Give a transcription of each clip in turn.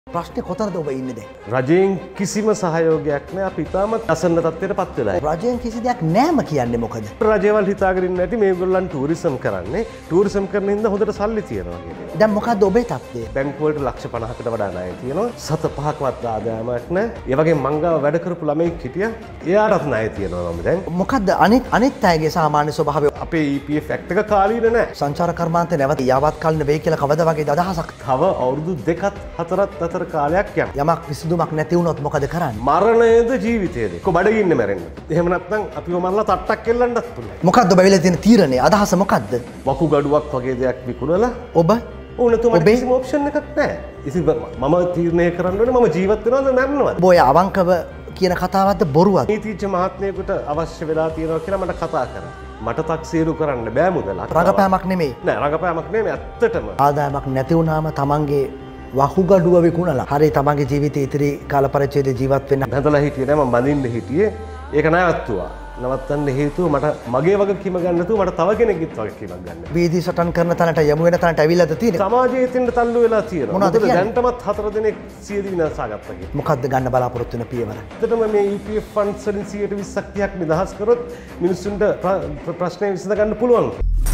ප්‍රශ්නේ කොතනද ඔබ ඉන්නේ දැන්? රජයෙන් කිසිම සහයෝගයක් නැහැ. අපි ඉතාමත් අසන්න තත්ත්වයට පත් වෙලා ඉන්නේ. රජයෙන් කිසි දෙයක් නැම කියන්නේ මොකද? රජවල් හිතාගෙන ඉන්නේ නැති මේගොල්ලන් ටූරිසම් කරන්නේ. ටූරිසම් කරන හින්දා හොඳට සල්ලි තියනවා කියන්නේ. දැන් මොකද්ද ඔබේ තත්ත්වය? බැංකු වලට ලක්ෂ 50කට වඩා ණය තියෙනවා. සත පහකවත් ආදායමක් නැහැ. ඒ වගේ මං ගාව වැඩ කරපු ළමෙක් හිටියා. එයාටත් ණය තියෙනවා මම දැන්. මොකද්ද අනිත් අයගේ සාමාන්‍ය ස්වභාවය? අපේ EPF ඇක්ට් එක කාලීන නැහැ. සංචාර කර්මාන්තේ නැවත යාවත් කාලින වෙයි කියලා කවද වගේ අදහසක්? තව අවුරුදු 2ක් 4ක් අතර කාලයක් යනවා. යමක් විසඳුමක් නැති වුණොත් මොකද කරන්නේ? මරණයද ජීවිතයද? කො බඩගින්න මැරෙන්න. එහෙම නැත්නම් අපිව මරලා තට්ටක් එල්ලන්නත් පුළුවන්. මොකද්ද ඔබ වෙලා තියෙන තීරණය? අදහස මොකද්ද? වකුගඩුවක් වගේ දෙයක් විකුණලා ඔබ ඕනතුමට කිසිම ඔප්ෂන් එකක් නැහැ. ඉතින් මම තීරණය කරන්න ඕනේ මම ජීවත් වෙනවද මැරෙනවද? ඔබ ඔය අවංකව කියන කතාවක්ද බොරුවක්ද? නීතිඥ මහත්මයෙකුට අවශ්‍ය වෙලා තියෙනවා කියලා මට කතා කරා. මට තක්සේරු කරන්න බෑ මුදලක්. රඟපෑමක් නෙමෙයි. නෑ රඟපෑමක් නෙමෙයි ඇත්තටම. ආදායමක් නැති වුණාම තමන්ගේ වකුගඩුව විකුණලා හරි තමන්ගේ ජීවිතේ ඉතිරි කාල පරිච්ඡේදයේ ජීවත් වෙන්න හැදලා හිටියේ නෑ මම බඳින්න හිටියේ. ඒක නැවතුවා. නවත්තන්න හේතුව මට මගේ වගකීම ගන්න නැතුව මට තව කෙනෙක්ගෙත් වගකීමක් ගන්න. වීදි සටන් කරන තැනට යමු වෙන තැනට ඇවිල්ලාද තියෙන්නේ? සමාජයේ තින්න තල්ලු වෙලා තියෙනවා. මොනවද කියන්නේ? දැන්ටමත් 4 දෙනෙක් සියදි විනාශා ගත්තා කියලා. මොකද්ද ගන්න බලාපොරොත්තු වෙන පියවර? ඇත්තටම මේ EPF ෆන්ඩ්ස් වලින් 120ක් 30ක් නිදහස් කරොත් මිනිස්සුන්ට ප්‍රශ්නේ විසඳ ගන්න පුළුවන්.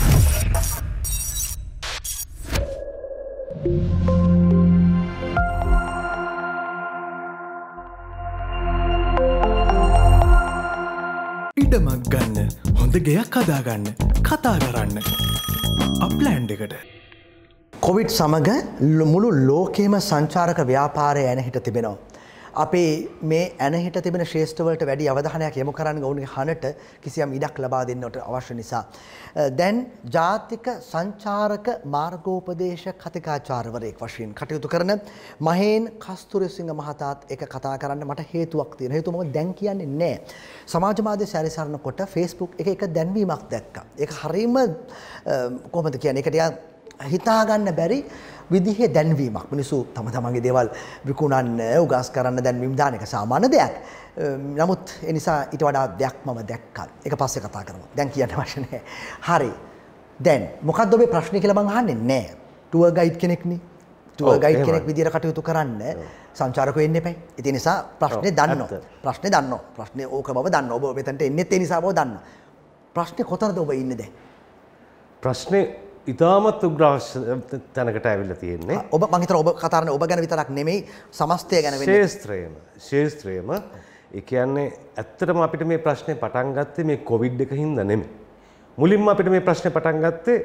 ඉඩමක් ගන්න හොඳ ගෙයක් හදාගන්න කතා කරන්න අප්ලෑන්ඩ් එකට. කොවිඩ් සමග මුළු ලෝකේම සංචාරක ව්‍යාපාරය ඇනහිට තිබෙනවා. අපේ මේ ඇනහිට තිබෙන ශ්‍රේෂ්ඨවලට වැඩි අවධානයක් යොමු කරන්න ඔවුන්ගේ හනට කිසියම් ඉඩක් ලබා දෙන්නට අවශ්‍ය නිසා. දැන් ජාතික සංචාරක මාර්ගෝපදේශ කතිකාචාර්යවරයෙක් වශයෙන් කටයුතු කරන මහේන් කස්තුරිසිංහ මහතාත් එක කතා කරන්න මට හේතුවක් තියෙනවා. හේතුව මම දැන් කියන්නේ නැහැ. සමාජ මාධ්‍ය සැරිසරනකොට Facebook එකේ එක දැන්වීමක් දැක්කා. ඒක හරීම කොහොමද කියන්නේ? ඒකට හිතා ගන්න බැරි විදිහේ දැන්වීමක්. මිනිස්සු තම තමන්ගේ දේවල් විකුණන්න, උගස් කරන්න දැන්වීම් දාන එක සාමාන්‍ය දෙයක්. නමුත් ඒ නිසා ඊට වඩා දෙයක් මම දැක්කා. ඒක පස්සේ කතා කරමු. දැන් කියන්න අවශ්‍ය නැහැ. හරි. දැන් මොකද්ද ඔබේ ප්‍රශ්නේ කියලා මං අහන්නේ නැහැ. ටුවර් ගයිඩ් කෙනෙක්නේ. ටුවර් ගයිඩ් කෙනෙක් විදියට කටයුතු කරන්න සංචාරකයෝ එන්න එපයි. ඒ නිසා ප්‍රශ්නේ දන්නවා. ප්‍රශ්නේ දන්නවා. ප්‍රශ්නේ ඕක බව දන්නවා. ඔබ මෙතනට එන්නෙත් ඒ නිසා බව දන්නවා. ප්‍රශ්නේ කොතනද ඔබ ඉන්නේ දැන්? ප්‍රශ්නේ ඉතාමත් උග්‍රාවශ්‍ය තැනකට ඇවිල්ලා තියෙන්නේ. ඔබ මං හිතනවා ඔබ කතා කරන්නේ ඔබ ගැන විතරක් නෙමෙයි සමස්තය ගැන වෙන්නේ. ශේෂ්ත්‍රයේම ඒ කියන්නේ ඇත්තටම අපිට මේ ප්‍රශ්නේ පටන් ගත්තේ මේ කොවිඩ් එක හින්දා නෙමෙයි. මුලින්ම අපිට මේ ප්‍රශ්නේ පටන් ගත්තේ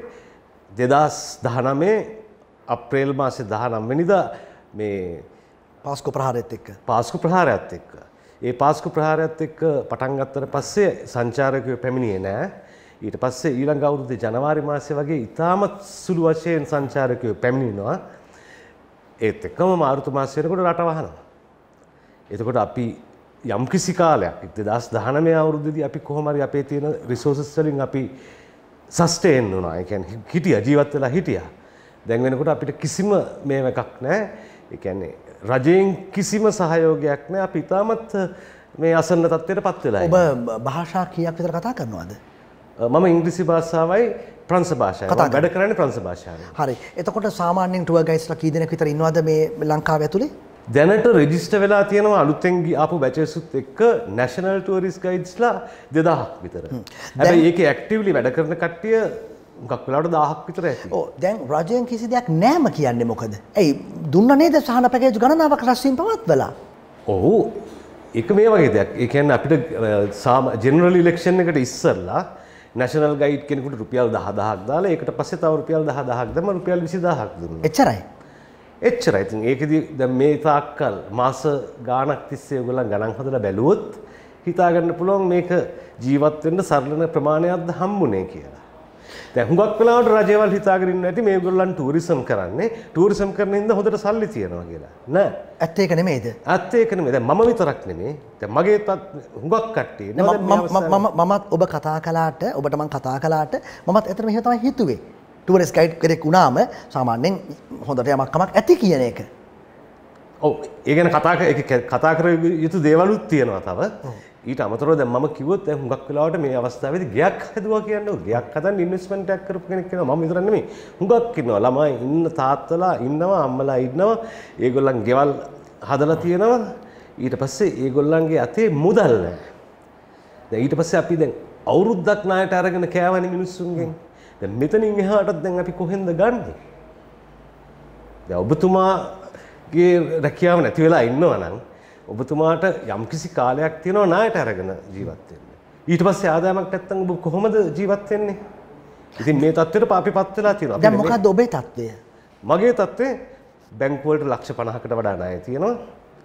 2019 අප්‍රේල් මාසේ 19 වෙනිදා මේ පාස්කු ප්‍රහාරයත් එක්ක. පාස්කු ප්‍රහාරයත් එක්ක. ඒ පාස්කු ප්‍රහාරයත් එක්ක පටන් ගත්තට පස්සේ සංචාරකයෝ පැමිණියේ නැහැ. ඊට පස්සේ ඊළඟ අවුරුද්දේ ජනවාරි මාසේ වගේ ඉතාමත් සුළු වශයෙන් සංචාරකයෝ පැමිණෙනවා. ඒත් එක්කම මාර්තු මාසෙ වෙනකොට රට වහනවා. එතකොට අපි යම්කිසි කාලයක් 2019 අවුරුද්දේදී අපි කොහොම හරි අපේ තියෙන රිසෝසස් වලින් අපි සස්ටේන් වුණා. ඒ කියන්නේ හිටියා ජීවත් වෙලා හිටියා. දැන් වෙනකොට අපිට කිසිම මේව එකක් නැහැ. ඒ කියන්නේ රජයෙන් කිසිම සහයෝගයක් නැහැ. අපි ඉතාමත් මේ අසන්න තත්ත්වයට පත් වෙලා ඉන්නේ. ඔබ භාෂා කීයක් විතර කතා කරනවද? මම ඉංග්‍රීසි භාෂාවයි ප්‍රංශ භාෂාවයි වැඩ කරන්නේ ප්‍රංශ භාෂාවෙන්. හරි. එතකොට සාමාන්‍යයෙන් ටුවර් ගයිඩ්ස්ලා කී දෙනෙක් විතර ඉන්නවද මේ ලංකාව ඇතුලේ? දැනට රෙජිස්ටර් වෙලා තියෙනවා අලුතෙන් ආපු බැචර්ස්ුත් එක්ක නැෂනල් ටුවරිස්ට් ගයිඩ්ස්ලා 2000ක් විතර. හැබැයි ඒකේ ඇක්ටිව්ලි වැඩ කරන කට්ටිය මොකක් වෙලාවට 1000ක් විතර ඇති. ඔව් දැන් රජයෙන් කිසි දෙයක් නැම කියන්නේ මොකද? ඇයි දුන්න නේද සහන පැකේජ් ගණනාවක් රැස්වීම පවත්වලා? ඔව් ඒක මේ වගේ දෙයක්. ඒ කියන්නේ අපිට ජෙනරල් ඉලෙක්ෂන් එකට ඉස්සෙල්ලා නැෂනල් ගයිඩ් කෙනෙකුට රුපියල් 10000ක් දාලා ඒකට පස්සේ තව රුපියල් 10000ක් දැම්ම රුපියල් 20000ක් දුන්නා. එච්චරයි. එච්චරයි. ඉතින් ඒකෙදි දැන් මේ තාක්කල් මාස ගාණක් තිස්සේ ඔයගොල්ලන් ගණන් හදලා බැලුවොත් හිතා ගන්න පුළුවන් මේක ජීවත් වෙන්න සරලන ප්‍රමාණයක්ද හම්බුනේ කියලා. දැන් හුඟක් වෙලාවට රජයවල් හිතාගෙන ඉන්නේ නැති මේගොල්ලන් ටූරිසම් කරන්නේ ටූරිසම් කරන හින්දා හොඳට සල්ලි තියනවා කියලා. නෑ. ඇත්ත ඒක නෙමෙයිද? ඇත්ත ඒක නෙමෙයි. දැන් මම විතරක් නෙමෙයි. දැන් මගේ හුඟක් කට්ටිය මමත් ඔබ කතා කළාට ඔබට මම කතා කළාට මමත් ඇත්තටම එහෙම තමයි හිතුවේ. ටූරිස්ට් ගයිඩ් කෙනෙක් වුණාම සාමාන්‍යයෙන් හොඳට යමක් කමක් ඇති කියන එක. ඔව් ඒ ගැන කතා කර යුතු දේවලුත් තියෙනවා තව. ඊට අමතරව දැන් මම කිව්වොත් දැන් හුඟක් වෙලාවට මේ අවස්ථාවේදී ගයක් හදුවා කියන්නේ ගයක් හදන්න ඉන්වෙස්ට්මන්ට් එකක් කරපු කෙනෙක් වෙනවා. මම විතර නෙමෙයි. හුඟක් ඉන්නවා. ළමයි ඉන්න තාත්තලා ඉන්නවා, අම්මලා ඉන්නවා. ඒගොල්ලන් ගෙවල් හදලා තියෙනවා. ඊට පස්සේ ඒගොල්ලන්ගේ අතේ මුදල් නැහැ. දැන් ඊට පස්සේ අපි දැන් අවුරුද්දක් ණයට අරගෙන කෑවනේ මිනිස්සුන්ගෙන්. දැන් මෙතනින් එහාටත් දැන් අපි කොහෙන්ද ගන්නෙ? දැන් ඔබතුමාගේ රැකියාව නැති වෙලා ඉන්නවා නම් ඔබතුමාට යම්කිසි කාලයක් තියෙනවා ණයට අරගෙන ජීවත් වෙන්න. ඊට පස්සේ ආදායමක් නැත්නම් ඔබ කොහොමද ජීවත් වෙන්නේ? ඉතින් මේ තත්ත්වෙට අපිපත් වෙලා තියෙනවා. දැන් මොකද්ද ඔබේ තත්ත්වය? මගේ තත්ත්වය බැංකු වලට ලක්ෂ 50කට වඩා ණය තියෙනවා.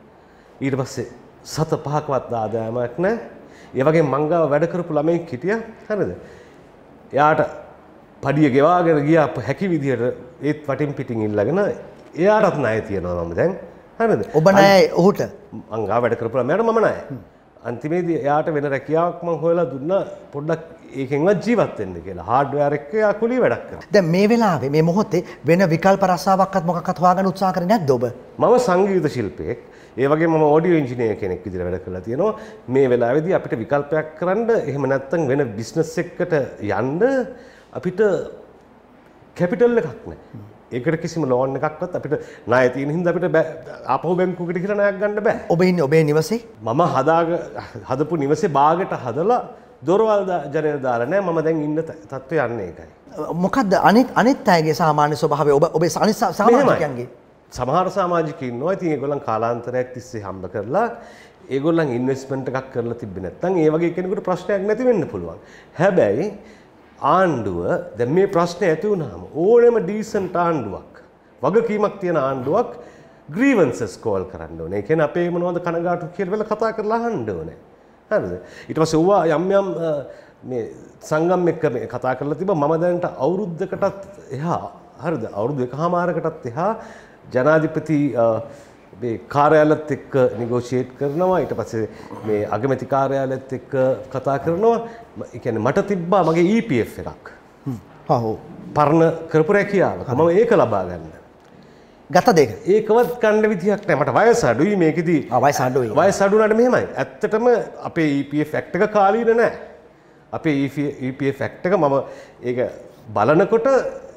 ඊට පස්සේ සත පහකවත් ආදායමක් නැහැ. ඒ වගේ මං ගාව වැඩ කරපු ළමෙක් හිටියා. හරිද? එයාට පඩිය ගෙවාගෙන ගියා හැකි විදියට ඒත් වටින් පිටින් ඉල්ලගෙන එයාටත් ණය තියෙනවා මම දැන්. හරිද? ඔබ ණය ඔහුට මං ගාව වැඩ කරපු ළමයාට මම ණය. අන්තිමේදී එයාට වෙන රැකියාවක් මං හොයලා දුන්නා පොඩ්ඩක් ඒකෙන්වත් ජීවත් වෙන්න කියලා. හાર્ඩ්වෙයාර් එක එයා කුලී වැඩක් කරා. දැන් මේ වෙලාවේ මේ මොහොතේ වෙන විකල්ප රසාවක්වත් මොකක්වත් හොයාගන්න උත්සාහ කරන්නේ නැද්ද ඔබ? මම සංගීත ශිල්පියෙක්. ඒ වගේම මම ඔඩියෝ ඉංජිනේර් කෙනෙක් විදිහට වැඩ කරලා තියෙනවා. මේ වෙලාවේදී අපිට විකල්පයක් කරන්න එහෙම නැත්නම් වෙන බිස්නස් එකකට යන්න අපිට කැපිටල් එකක් නැහැ. ඒකට කිසිම ලෝන් එකක්වත් අපිට ණය තියෙන හින්දා අපිට ආපහු බැංකුවකට ගිහලා ණයක් ගන්න බෑ. ඔබ ඉන්නේ ඔබේ නිවසේ? මම හදපු නිවසේ බාගෙට හදලා දොරවල් ජනේල දාලා නැහැ. මම දැන් ඉන්න තත්ත්වය යන්නේ ඒකයි. මොකද්ද අනිත් අයගේ සාමාන්‍ය ස්වභාවය ඔබේ අනිත් සමාජිකයන්ගේ? සමහර සමාජිකයෝ ඉන්නවා. ඉතින් ඒගොල්ලන් කාලාන්තරයක් තිස්සේ හම්බ කරලා ඒගොල්ලන් ඉන්වෙස්ට්මන්ට් එකක් කරලා තිබ්බේ නැත්නම් ඒ වගේ කෙනෙකුට ප්‍රශ්නයක් නැති වෙන්න පුළුවන්. හැබැයි ආණ්ඩුව දැන් මේ ප්‍රශ්නේ ඇති වුණාම ඕනෙම ඩීසන්ට් ආණ්ඩුවක් වගකීමක් තියෙන ආණ්ඩුවක් ග්‍රීවන්සස් කෝල් කරන්න ඕනේ. ඒ කියන්නේ අපේ මොනවද කනගාටු කියලා කතා කරලා අහන්න ඕනේ. හරිද? ඊට පස්සේ ඌවා යම් මේ සංගම් එක්ක මේ කතා කරලා තිබ්බා. මම දැනට අවුරුද්දකටත් එහා හරිද? අවුරුදු එකහමාරකටත් එහා ජනාධිපති මේ කාර්යාලයත් එක්ක නිගෝෂিয়েට් කරනවා. ඊට පස්සේ මේ අගමැති කාර්යාලයත් එක්ක කතා කරනවා. ඒ කියන්නේ මට තිබ්බා මගේ EPF එකක්. ඔව්. පරණ කරපු රැකියාව. මම ඒක ලබා ගන්න. ගත දෙක. ඒකවත් ගන්න විදියක් නැහැ. මට වයස අඩුයි මේකෙදි. වයස අඩුයි. වයස අඩු වුණාට මෙහෙමයි. ඇත්තටම අපේ EPF ඇක්ට් එක කාලීන නැහැ. අපේ EPF ඇක්ට් එක මම ඒක බලනකොට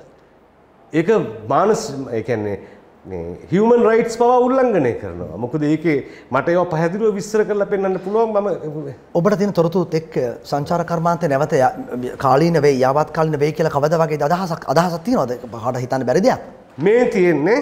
ඒක ඒ කියන්නේ මේ හියුමන් රයිට්ස් පවා උල්ලංඝනය කරනවා. මොකද ඒකේ මට ඒවා පැහැදිලිව විස්තර කරලා පෙන්නන්න පුළුවන්. මම ඔබට තියෙන තොරතුරුත් එක්ක සංචාර කර්මාන්තේ නැවත කාලීන වෙයි යාවත් කාලීන වෙයි කියලා කවදා වගේ අදහසක් තියනවද? පහට හිතන්න බැරි දෙයක්. මේ තියෙන්නේ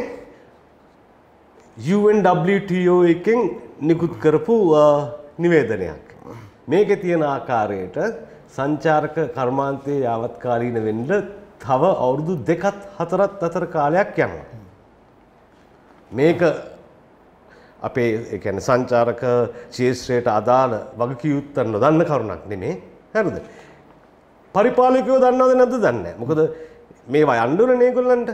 UNWTO එකෙන් නිකුත් කරපු නිවේදනයක්. මේකේ තියෙන ආකාරයට සංචාරක කර්මාන්තයේ යාවත් කාලීන වෙන්න තව අවුරුදු 2-4 අතර කාලයක් යනවා. මේක අපේ ඒ කියන්නේ සංචාරක ශාස්ත්‍රයට අදාළ වගකීම් නොදන්න කරුණක් නෙමෙයි. හරිද? පරිපාලකයෝ දන්නවද නැද්ද දන්නේ නැහැ. මොකද මේවා යන්න ඕනේ මේගොල්ලන්ට.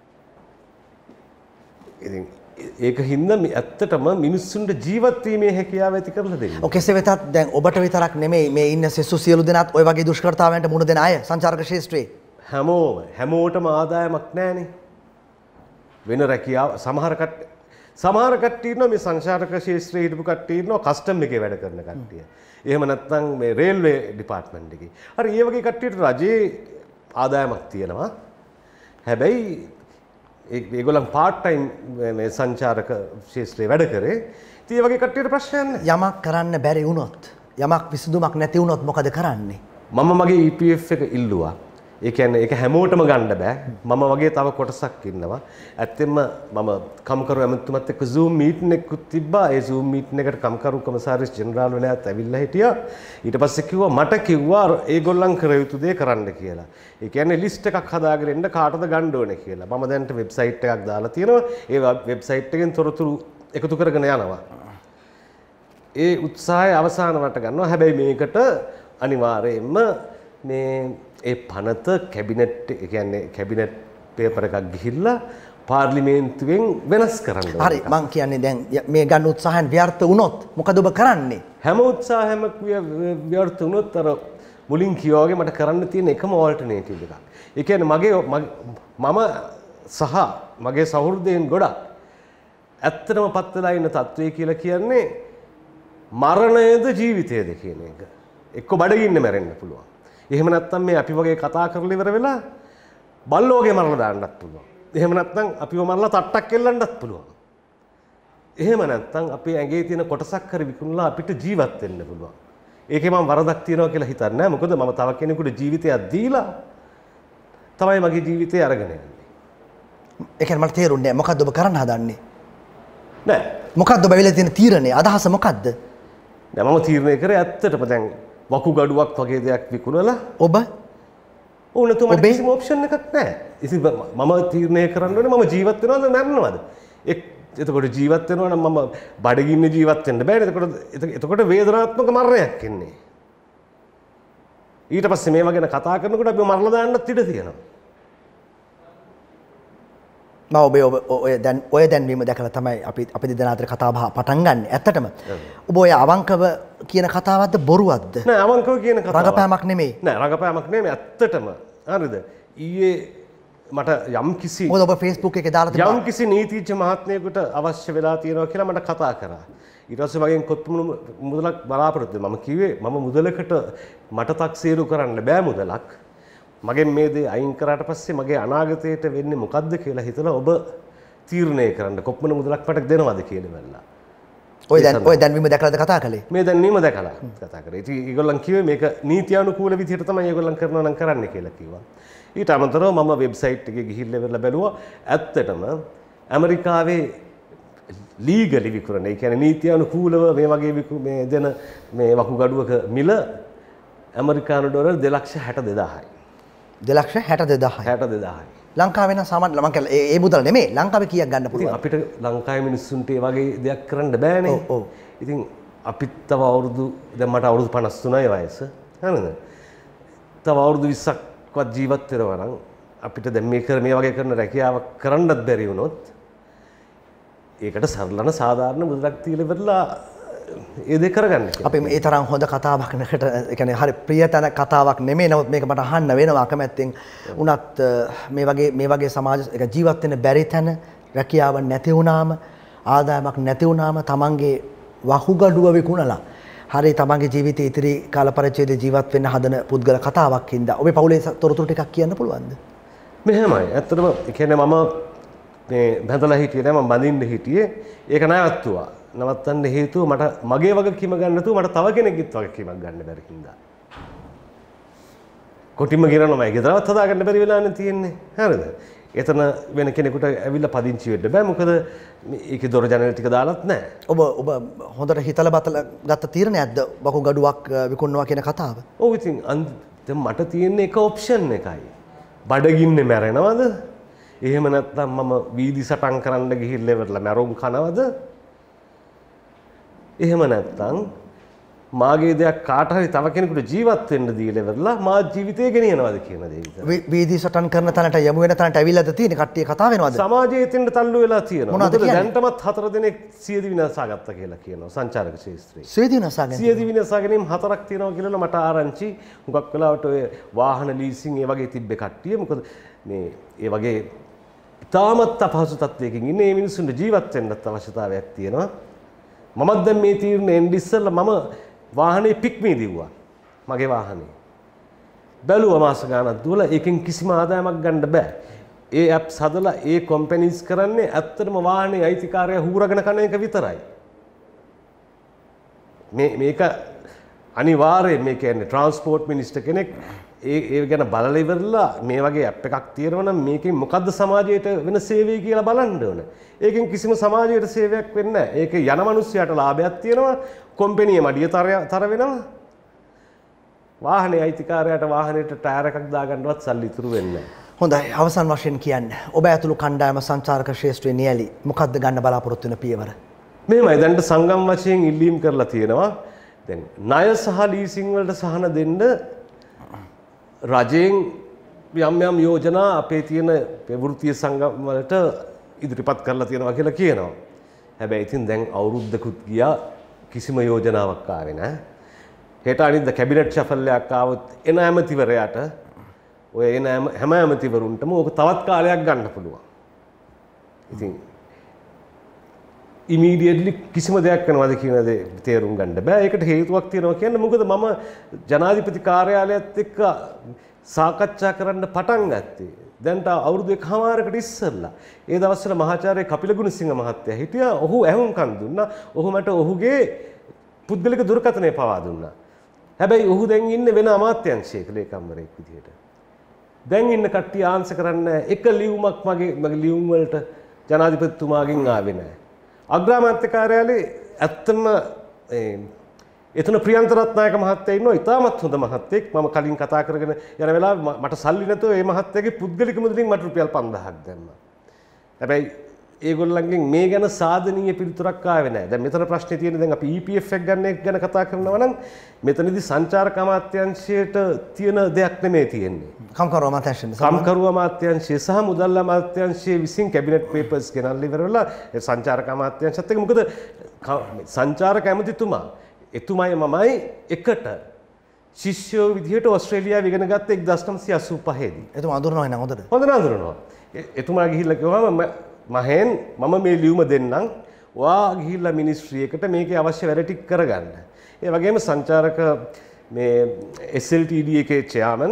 ඉතින් ඒක හින්දා ඇත්තටම මිනිස්සුන්ට ජීවත් වීමේ හැකියාව ඇති කරලා දෙන්න. ඔව් කෙසේ වෙතත් දැන් ඔබට විතරක් නෙමෙයි මේ ඉන්න සෙසු සියලු දෙනාත් ওই වගේ දුෂ්කරතාවයන්ට මුහුණ දෙන අය සංචාරක ශාස්ත්‍රයේ හැමෝටම ආදායමක් නැහැනේ. වෙන රැකියාව සමහර කට්ටිය ඉන්නවා මේ සංචාරක ශාස්ත්‍රයේ හිටපු කට්ටිය ඉන්නවා කස්ටම් එකේ වැඩ කරන කට්ටිය. එහෙම නැත්නම් මේ රේල්වේ ඩිපාර්ට්මන්ට් එකේ. හරි ඒ වගේ කට්ටියට රජයේ ආදායමක් තියෙනවා. හැබැයි ඒගොල්ලන් පාර්ට් ටයිම් මේ සංචාරක ශාස්ත්‍රයේ වැඩ කරේ. ඉතින් ඒ වගේ කට්ටියට ප්‍රශ්නයක් නැහැ. යමක් කරන්න බැරි වුණොත් යමක් විසඳුමක් නැති වුණොත් මොකද කරන්නේ? මම මගේ EPF එක ඉල්ලුවා. ඒ කියන්නේ ඒක හැමෝටම ගන්න බෑ. මම වගේ තව කොටසක් ඉන්නවා. ඇත්තෙන්ම මම කම්කරු ඇමතුමත් එක්ක Zoom මීටින් එකකුත් තිබ්බා. ඒ Zoom මීටින් එකට කම්කරු කොමසාරිස් ජෙනරාල් වෙලාවත් ඇවිල්ලා හිටියා. ඊට පස්සේ කිව්වා මට කිව්වා ඒගොල්ලන් කර යුතු දේ කරන්න කියලා. ඒ කියන්නේ ලිස්ට් එකක් හදාගෙන ඉන්න කාටද ගන්න ඕනේ කියලා. මම දැන්ට වෙබ්සයිට් එකක් දාලා තියෙනවා. ඒ වෙබ්සයිට් එකෙන් තොරතුරු එකතු කරගෙන යනවා. ඒ උත්සාහය අවසානවට ගන්නවා. හැබැයි මේකට අනිවාර්යයෙන්ම මේ ඒ පනත කැබිනට් ඒ කියන්නේ කැබිනට් පේපර් එකක් ගිහිල්ලා පාර්ලිමේන්තුවෙන් වෙනස් කරන්න ඕනේ. හරි මං කියන්නේ දැන් මේ ගන්න උත්සාහයන් ව්‍යර්ථ වුණොත් මොකද ඔබ කරන්නේ? හැම උත්සාහයක්ම ව්‍යර්ථ වුණොත් අර මුලින් කිව්වා වගේ මට කරන්න තියෙන එකම ඕල්ටර්නේටිව් එකක්. ඒ කියන්නේ මම සහ මගේ සහෘදයන් ගොඩක් ඇත්තටම පත් වෙලා ඉන්න තත්ත්වය කියලා කියන්නේ මරණයද ජීවිතයද කියන එක. එක්ක බඩගින්න මැරෙන්න පුළුවන්. එහෙම නැත්නම් මේ අපි වගේ කතා කරලා ඉවර වෙලා බල්ලෝගේ මරලා දාන්නත් පුළුවන්. එහෙම නැත්නම් අපිව මරලා තට්ටක් එල්ලන්නත් පුළුවන්. එහෙම නැත්නම් අපේ ඇඟේ තියෙන කොටසක් හරි විකුණලා අපිට ජීවත් වෙන්න පුළුවන්. ඒකේ මම වරදක් තියනවා කියලා හිතන්නේ නැහැ. මොකද මම තව කෙනෙකුට ජීවිතයක් දීලා තමයි මගේ ජීවිතය අරගෙන යන්නේ. ඒ කියන්නේ මට තේරුන්නේ නැහැ. මොකද්ද ඔබ කරන්න හදන්නේ? නෑ. මොකද්ද ඔබ වෙලා තියෙන තීරණය? අදහස මොකද්ද? නෑ මම තීරණය කරේ ඇත්තටම දැන් වකුගඩුවක් වගේ දෙයක් විකුණලා ඔබ ඕනතුමට කිසිම ඔප්ෂන් එකක් නැහැ. ඉතින් මම තීරණය කරන්න ඕනේ මම ජීවත් වෙනවද මැරෙනවද? එතකොට ජීවත් වෙනවා නම් මම බඩගින්න ජීවත් වෙන්න බෑනේ. එතකොට වේදනාත්මක මරණයක් එන්නේ. ඊට පස්සේ මේවා ගැන කතා කරනකොට අපි මරලා දාන්නත් ඉඩ තියෙනවා. ඔය දැන්වීම දැකලා තමයි අපි දෙදෙනා අතර කතා බහ පටන් ගන්න. ඇත්තටම ඔබ ඔය අවංකව කියන කතාවක්ද බොරුවක්ද? නෑ අවංකව කියන කතාවක්. රඟපෑමක් නෙමෙයි. නෑ රඟපෑමක් නෙමෙයි ඇත්තටම. හරිද? ඊයේ මට යම් කිසි මොකද ඔබ Facebook එකේ දාලා තිබුණා යම් කිසි නීතිඥ මහත්මයෙකුට අවශ්‍ය වෙලා තියෙනවා කියලා මට කතා කරා. ඊට පස්සේ මගෙන් කොත්මුණු මුදලක් බලාපොරොත්තු මම කිව්වේ මම මුදලකට මට තක්සේරු කරන්න බෑ මුදලක්. මගෙන් මේ දේ අයින් කරාට පස්සේ මගේ අනාගතයට වෙන්නේ මොකද්ද කියලා හිතලා ඔබ තීරණය කරන්න කොපමණ මුදලක් මට දෙනවද කියලා වෙලා. ඔය දැන්වීම දැකලාද කතා කළේ? මේ දැන්වීම දැකලා කතා කරේ. ඉතින් ඒගොල්ලන් කිව්වේ මේක නීත්‍යානුකූල විදිහට තමයි ඒගොල්ලන් කරනවා නම් කරන්න කියලා කිව්වා. ඊට අමතරව මම වෙබ්සයිට් එකේ ගිහිල්ලා ඉවරලා බැලුවා ඇත්තටම ඇමරිකාවේ ලීගලි විකුණන ඒ කියන්නේ නීත්‍යානුකූලව මේ වගේ මේ දෙන මේ වකුගඩුවක මිල ඇමරිකානු ඩොලර් 2,62,000යි. 2,62,000. ලංකාවේ නම් සාමාන්‍ය මම කියලා ඒ මුදල් නෙමෙයි ලංකාවේ කීයක් ගන්න පුළුවන්? අපිට ලංකාවේ මිනිස්සුන්ට ඒ වගේ දෙයක් කරන්න බෑනේ. ඔව්. ඉතින් අපිත් තව අවුරුදු දැන් මට අවුරුදු 53යි වයස. හරිද? තව අවුරුදු 20ක්වත් ජීවත් වෙනවා නම් අපිට දැන් මේ වගේ කරන රැකියාවක් කරන්නත් බැරි වුණොත් ඒකට සරලන සාධාරණ මුදලක් තියලා ඉවරලා ඒ දේ කරගන්න. අපි මේ තරම් හොඳ කතාවක් නකට ඒ කියන්නේ හරි ප්‍රියතන කතාවක් නෙමෙයි. නමුත් මේක මට අහන්න වෙනවා අකමැත්තෙන්. උනත් මේ වගේ සමාජ එක ජීවත් වෙන්න බැරි තැන රැකියාවක් නැති වුණාම ආදායමක් නැති වුණාම තමන්ගේ වහුගඩුව විකුණලා හරි තමන්ගේ ජීවිතේ ඉතිරි කාල පරිච්ඡේදයේ ජීවත් වෙන්න හදන පුද්ගල කතාවක් හින්දා ඔබේ පවුලේ තොරතුරු ටිකක් කියන්න පුළුවන්ද? මෙහෙමයි. ඇත්තටම ඒ කියන්නේ මම මේ බඳලා හිටියේ නෑ මම බඳින්න හිටියේ. ඒක නවත්තුවා. නවත්තන්න හේතුව මට මගේ වගකීම ගන්න නැතුව මට තව කෙනෙක්ගෙත් වගකීමක් ගන්න බැරි හින්දා. කොටිම ගිරනවා මම ගෙදරවත් හදාගන්න බැරි වෙලානේ තියෙන්නේ. හරිද? එතන වෙන කෙනෙකුට ඇවිල්ලා පදිංචි වෙන්න බෑ. මොකද ඒකේ දොර ජනේල ටික දාලත් නෑ. ඔබ හොඳට හිතලා බතලා ගත්ත තීරණයක්ද වකුගඩුවක් විකුණනවා කියන කතාව? ඔව් ඉතින් දැන් මට තියෙන එක ඔප්ෂන් එකයි. බඩගින්නේ මැරෙනවද? එහෙම නැත්නම් මම වීදි සටන් කරන්න ගිහිල්ලා ඉවරලා මැරුම් කනවද? එහෙම නැත්නම් මාගේ දෙයක් කාට හරි තව කෙනෙකුට ජීවත් වෙන්න දීලා ඉවරලා මා ජීවිතය ගෙනියනවාද කියන දේ විතර. වීදි සටන් කරන තැනට යමු වෙන තැනට ඇවිල්ලාද තියෙන්නේ කට්ටිය කතා වෙනවද? සමාජයේ තින්න තල්ලු වෙලා තියෙනවා. මොකද දැන්ටමත් 4 දෙනෙක් සියදිවි විනාශාගත්තා කියලා කියනවා සංචාරක ශාස්ත්‍රයේ. සියදිවි විනාශා ගැනීම 4ක් තියෙනවා කියලා මට ආරංචි. හුඟක් වෙලාවට ඔය වාහන ලීසින් ඒ වගේ තිබ්බේ කට්ටිය. මොකද මේ ඒ වගේ තාමත් අපහසු තත්ත්වයකින් ඉන්නේ මේ මිනිස්සුන්ට ජීවත් වෙන්නත් අවශ්‍යතාවයක් තියෙනවා. මමත් දැන් මේ තීරණය එන්න ඉස්සෙල්ලා මම වාහනේ පික්මී දිව්වා. මගේ වාහනේ. බැලුවා මාස ගාණක් දුවලා ඒකෙන් කිසිම ආදායමක් ගන්න බෑ. ඒ ඇප්ස් හදලා ඒ කම්පැනිස් කරන්නේ ඇත්තටම වාහනේ අයිතිකාරයා හූරගෙන කන එක විතරයි. මේක අනිවාර්යයෙන් මේ කියන්නේ ට්‍රාන්ස්පෝර්ට් මිනිස්ටර් කෙනෙක් ඒ ගැන බලලා ඉවරලා මේ වගේ ඇප් එකක් තියෙනවා නම් මේකෙන් මොකද්ද සමාජයට වෙන සේවය කියලා බලන්න ඕන. ඒකෙන් කිසිම සමාජයට සේවයක් වෙන්නේ නැහැ. ඒක යන මිනිස්සයාට ලාභයක් තියෙනවා. කොම්පැනිය මඩිය තර වෙනවා. වාහනේ අයිතිකාරයාට වාහනේට ටයර් එකක් දාගන්නවත් සල්ලි ඉතුරු වෙන්නේ නැහැ. හොඳයි අවසන් වශයෙන් කියන්න. ඔබ ඇතුළු කණ්ඩායම සංචාරක ශ්‍රේෂ්ඨයේ නියැලි මොකද්ද ගන්න බලාපොරොත්තු වෙන පියවර? මෙහෙමයි දැන්ට සංගම් වශයෙන් ඉල්ලීම් කරලා තියෙනවා. දැන් ණය සහ ලීසින් වලට සහන දෙන්න රජයෙන් යම් යෝජනා අපේ තියෙන වෘත්තීය සංගම් වලට ඉදිරිපත් කරලා තියෙනවා කියලා කියනවා. හැබැයි ඉතින් දැන් අවුරුද්දකුත් ගියා කිසිම යෝජනාවක් ආවේ නැහැ. හෙට අනිද්දා කැබිනට් ෂෆල් එකක් ආවොත් එන ඇමතිවරයාට ඔය එන හැම ඇමතිවරුන්ටම ඕක තවත් කාලයක් ගන්න පුළුවන්. ඉතින් ඉමීඩියට්ලි කිසිම දෙයක් කරනවද කියන දේ තේරුම් ගන්න බෑ. ඒකට හේතුවක් තියෙනවා කියන්නේ මොකද මම ජනාධිපති කාර්යාලයත් එක්ක සාකච්ඡා කරන්න පටන් ගත්තේ. දැන්ට අවුරුදු 1කමාරකට ඉස්සෙල්ලා. ඒ දවස්වල මහාචාර්ය කපිල ගුණසිංහ මහත්තයා හිටියා. ඔහු ඇහුම්කන් දුන්නා. ඔහු මට ඔහුගේ පුද්ගලික දුරකථනය පවා දුන්නා. හැබැයි ඔහු දැන් ඉන්නේ වෙන අමාත්‍යාංශයක ලේකම්වරයෙක් විදිහට. දැන් ඉන්න කට්ටිය ආන්සර් කරන්න එක ලියුමක් මගේ ලියුම් වලට ජනාධිපතිතුමාගෙන් ආවේ නැහැ. අග්‍රාමාත්‍ය කාර්යාලයේ ඇත්තම එතන ප්‍රියන්ත රත්නායක මහත්තයා ඉන්නවා. ඉතාමත් හොඳ මහත්තයෙක්. මම කලින් කතා කරගෙන යන වෙලාවේ මට සල්ලි නැතුව මේ මහත්තයාගේ පුද්ගලික මුදලින් මට රුපියල් 5000ක් දැම්මා. හැබැයි ඒගොල්ලන්ගෙන් මේ ගැන සාධනීය පිළිතුරක් ආවේ නැහැ. දැන් මෙතන ප්‍රශ්නේ තියෙන්නේ දැන් අපි EPF එක ගන්න එක ගැන කතා කරනවා නම් මෙතනදී සංචාරක අමාත්‍යාංශයට තියෙන දෙයක් නෙමෙයි තියෙන්නේ. කම්කරු අමාත්‍යාංශය කම්කරු අමාත්‍යාංශය සහ මුදල් අමාත්‍යාංශයේ විසින් කැබිනට් පේපර්ස් ගෙනල්ලා ඉවර වෙලා සංචාරක අමාත්‍යාංශයත් එක්ක මොකද සංචාරක ඇමතිතුමා එතුමයි මමයි එකට ශිෂ්‍යයෝ විදිහට ඕස්ට්‍රේලියාව ඉගෙන ගත්තේ 1985 දී. එතුමා අඳුරනවා නේද හොඳට? හොඳට අඳුරනවා. එතුමා ගිහිල්ලා කිව්වම මහෙන් මම මේ ලියුම දෙන්නම්. ඔයා ගිහිල්ලා මිනිස්ට්‍රි එකට මේකේ අවශ්‍ය වැඩ ටික කරගන්න. ඒ වගේම සංචාරක මේ SLTD එකේ චෙයාමන්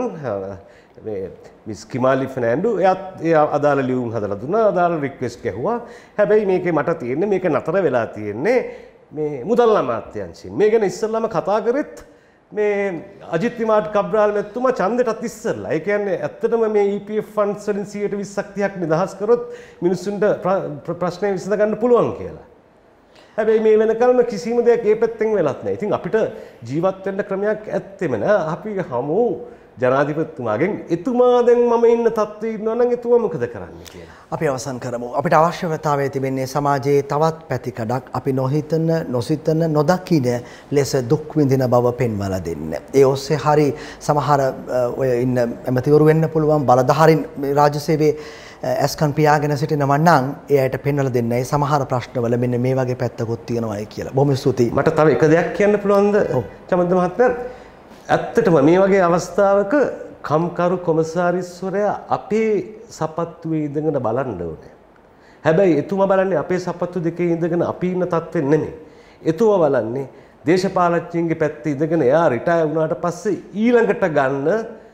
මේ මිස් කිමාලි ෆර්නෑන්ඩෝ එයාත් ඒ අදාළ ලියුම් හදලා දුන්නා. අදාළ රික්වෙස්ට් ගැහුවා. හැබැයි මේකේ මට තියෙන්නේ මේක නතර වෙලා තියෙන්නේ මේ මුදල් අමාත්‍යාංශයෙන්. මේ ගැන ඉස්සෙල්ලාම කතා කරෙත් මේ අජිත් විමාඩ් කබ්‍රාල් මැතිතුමා ඡන්දෙටත් ඉස්සෙල්ලා. ඒ කියන්නේ ඇත්තටම මේ EPF ෆන්ඩ්ස් වලින් 20%ක් 30ක් නිදහස් කරොත් මිනිස්සුන්ට ප්‍රශ්නේ විසඳ ගන්න පුළුවන් කියලා. හැබැයි මේ වෙනකල්ම කිසිම දෙයක් ඒ පැත්තෙන් වෙලත් නැහැ. ඉතින් අපිට ජීවත් වෙන්න ක්‍රමයක් ඇත්තෙම නෑ. අපි හමු ජනාධිපතිතුමාගෙන් එතුමා දැන් මම ඉන්න තත්ත්වයේ ඉන්නවා නම් එතුමා මොකද කරන්නේ කියලා. අපි අවසන් කරමු. අපිට අවශ්‍යතාවය තිබෙන්නේ සමාජයේ තවත් පැතිකඩක් අපි නොහිතන, නොසිතන, නොදකින ලෙස දුක් විඳින බව පෙන්වලා දෙන්න. ඒ ඔස්සේ හරි සමහර ඔය ඉන්න ඇමතිවරු වෙන්න පුළුවන් බලධාරීන් රාජ්‍ය සේවයේ ඇස්කන් පියාගෙන සිටිනවා නම් ඒ අයට පෙන්වලා දෙන්න. ඒ සමහර ප්‍රශ්නවල මෙන්න මේ වගේ පැත්තකුත් තියෙනවායි කියලා. බොහොම ස්තුතියි. මට තව එක දෙයක් කියන්න පුළුවන්ද? චමන්ද මහත්මයා ඇත්තටම මේ වගේ අවස්ථාවක කම්කරු කොමසාරිස්වරයා අපේ සපත්තුවේ ඉඳගෙන බලන්න ඕනේ. හැබැයි එතුමා බලන්නේ අපේ සපත්තු දෙකේ ඉඳගෙන අපි ඉන්න තත්ත්වෙ නෙමෙයි. එතුමා බලන්නේ දේශපාලඥයින්ගේ පැත්තේ ඉඳගෙන එයා රිටයර් වුණාට පස්සේ ඊළඟට ගන්න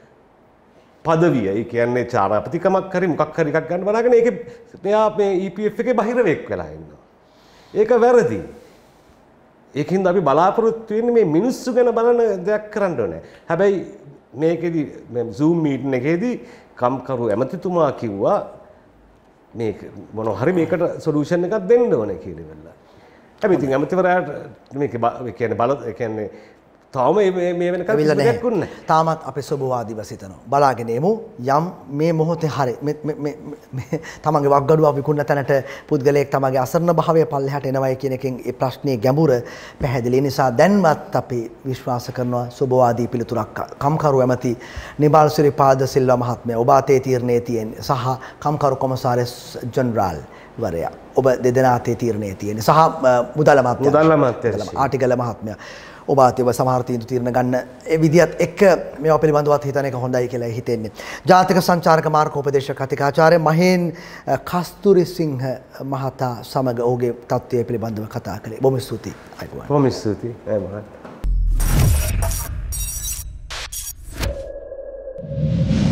පදවිය. ඒ කියන්නේ චාරාපතිකමක් හරි මොකක් හරි එකක් ගන්න බලාගෙන ඒකේ එයා මේ EPF එකේ බහිරවෙක් වෙලා ඉන්නවා. ඒක වැරදි. ඒකින්ද අපි බලාපොරොත්තු වෙන්නේ මේ මිනිස්සු ගැන බලන දෙයක් කරන්න ඕනේ. හැබැයි මේකෙදි මේ Zoom මීටින් එකේදී කම්කරු ඇමතිතුමා කිව්වා මේක මොනවා හරි මේකට සොලියුෂන් එකක් දෙන්න ඕනේ කියලා ඉවරලා. හැබැයි ඉතින් ඇමතිවරයාට මේක කියන්නේ තාම මේ වෙනකල් දෙයක් උන්නේ නැහැ. තාමත් අපි සුබවාදීව සිතනවා. බලාගෙන එමු යම් මේ මොහොතේ හරි තමන්ගේ වක්ගඩුව විකුණන තැනට පුද්ගලයෙක් තමන්ගේ අසරණ භාවය පල්ලෙහාට එනවයි කියන එකෙන් ඒ ප්‍රශ්නේ ගැඹුර පැහැදිලි නිසා දැන්වත් අපි විශ්වාස කරනවා සුබවාදී පිළිතුරක් කම්කරු ඇමති නිබාල් සිරිපාද සිල්වා මහත්මයා ඔබ අතේ තීරණේ තියෙන්නේ සහ කම්කරු කොමසාරිස් ජෙනරාල් වරයා ඔබ දෙදෙනා අතේ තීරණේ තියෙන්නේ සහ මුදල් අමාත්‍යාංශ ආටිගල මහත්මයා ඔබ අතේ සමහර තීරණ ගන්න ඒ විදිහත් එක්ක මේවා පිළිබඳවත් හිතන එක හොඳයි කියලා හිතෙන්නේ. ජාතික සංචාරක මාර්ග උපදේශක කතිකාචාර්ය මහේන් කස්තුරිසිංහ මහතා සමග ඔහුගේ තත්ත්වය පිළිබඳව කතා කළේ. බොහොම ස්තුතියි. බොහොම ස්තුතියි.